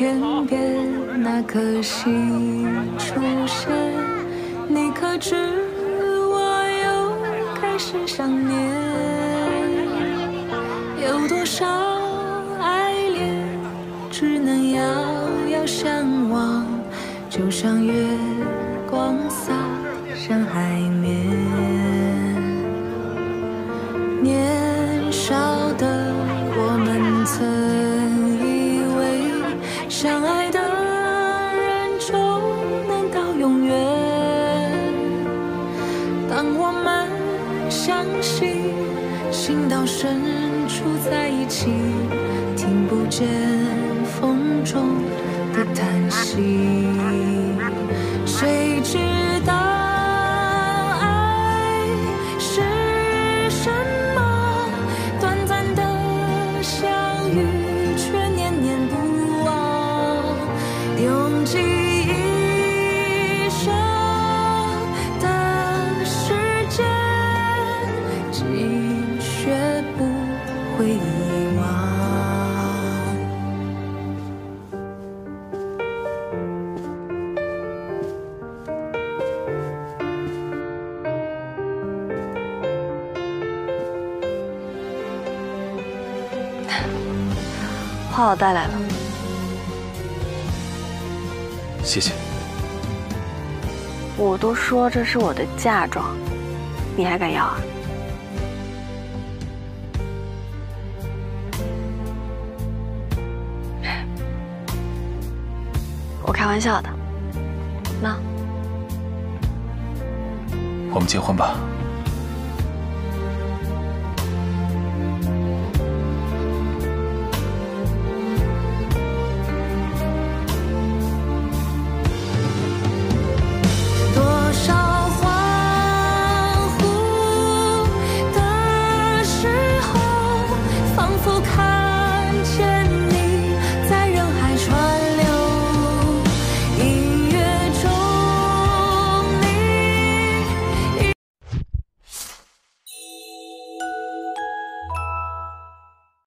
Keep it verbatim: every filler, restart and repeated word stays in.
天边那颗星出现，你可知我又开始想念？有多少爱恋只能遥遥相望，就像月光洒向海面。年少的我们曾以为相爱的人就能到永远，当我们相信情到深处在一起，听不见风中的叹息。谁知道爱是什么？短暂的相遇却念念不忘，用尽一生的时间，竟学不会遗忘。 花我带来了， 谢谢。 我都说这是我的嫁妆，你还敢要啊？我开玩笑的。那我们结婚吧。